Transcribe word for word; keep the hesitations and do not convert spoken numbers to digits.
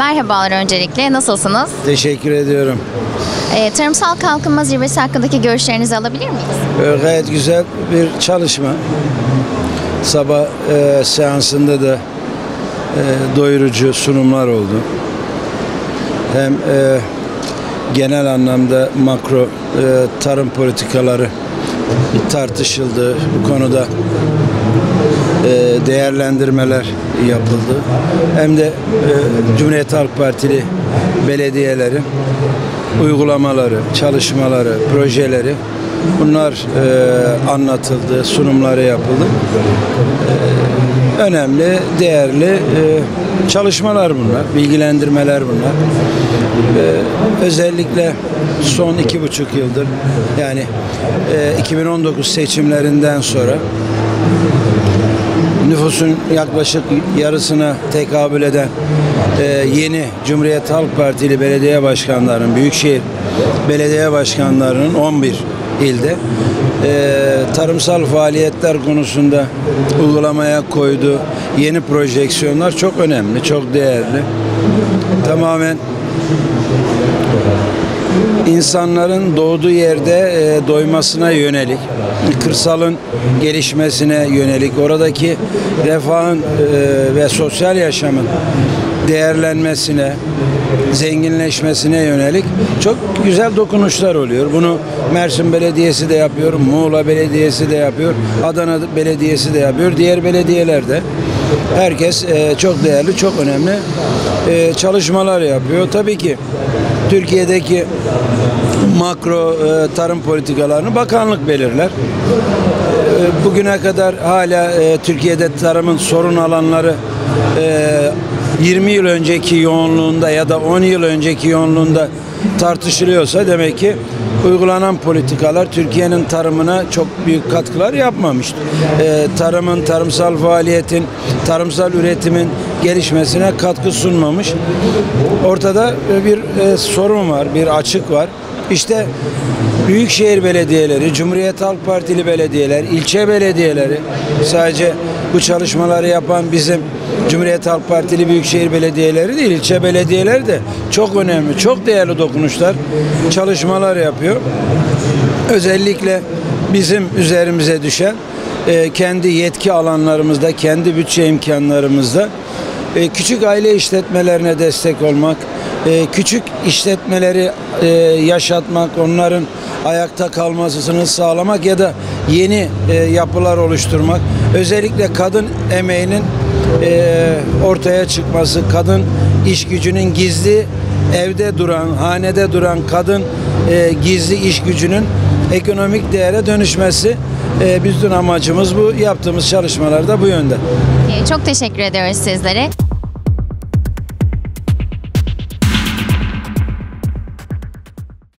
Merhabalar öncelikle. Nasılsınız? Teşekkür ediyorum. Ee, tarımsal kalkınma zirvesi hakkındaki görüşlerinizi alabilir miyiz? Ee, Gayet güzel bir çalışma. Sabah e, seansında da e, doyurucu sunumlar oldu. Hem e, genel anlamda makro e, tarım politikaları tartışıldı. Bu konuda e, değerlendirmeler yapıldı. Hem de e, Cumhuriyet Halk Partili belediyelerin uygulamaları, çalışmaları, projeleri bunlar e, anlatıldı, sunumları yapıldı. E, önemli, değerli e, çalışmalar bunlar, bilgilendirmeler bunlar. E, özellikle son iki buçuk yıldır, yani e, iki bin on dokuz seçimlerinden sonra nüfusun yaklaşık yarısına tekabül eden e, yeni Cumhuriyet Halk Partili belediye başkanlarının, büyükşehir belediye başkanlarının on bir ilde e, tarımsal faaliyetler konusunda uygulamaya koyduğu yeni projeksiyonlar çok önemli, çok değerli. Tamamen insanların doğduğu yerde e, doymasına yönelik, kırsalın gelişmesine yönelik, oradaki refahın e, ve sosyal yaşamın değerlenmesine, zenginleşmesine yönelik çok güzel dokunuşlar oluyor. Bunu Mersin Belediyesi de yapıyor, Muğla Belediyesi de yapıyor, Adana Belediyesi de yapıyor, diğer belediyeler de. Herkes e, çok değerli, çok önemli e, çalışmalar yapıyor. Tabii ki Türkiye'deki makro e, tarım politikalarını bakanlık belirler. E, bugüne kadar hala e, Türkiye'de tarımın sorun alanları e, yirmi yıl önceki yoğunluğunda ya da on yıl önceki yoğunluğunda tartışılıyorsa demek ki uygulanan politikalar Türkiye'nin tarımına çok büyük katkılar yapmamıştır. Ee, tarımın, tarımsal faaliyetin, tarımsal üretimin gelişmesine katkı sunmamış. Ortada bir e, sorun var, bir açık var. İşte büyükşehir belediyeleri, Cumhuriyet Halk Partili belediyeler, ilçe belediyeleri, sadece bu çalışmaları yapan bizim Cumhuriyet Halk Partili büyükşehir belediyeleri değil, ilçe belediyeleri de çok önemli, çok değerli dokunuşlar, çalışmalar yapıyor. Özellikle bizim üzerimize düşen e, kendi yetki alanlarımızda, kendi bütçe imkanlarımızda e, küçük aile işletmelerine destek olmak, e, küçük işletmeleri e, yaşatmak, onların ayakta kalmasını sağlamak ya da yeni e, yapılar oluşturmak, özellikle kadın emeğinin e, ortaya çıkması, kadın iş gücünün gizli evde duran, hanede duran kadın e, gizli iş gücünün ekonomik değere dönüşmesi. E, bütün amacımız bu. Yaptığımız çalışmalar da bu yönde. Çok teşekkür ediyoruz sizlere.